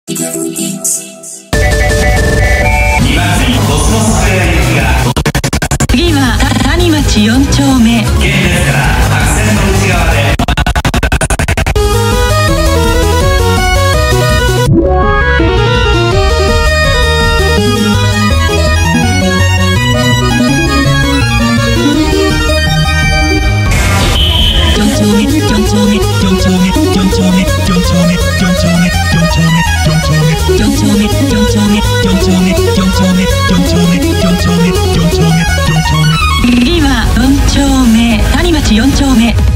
次は谷町4丁目。 現ですから白線の内側で。 次は4丁目、谷町4丁目。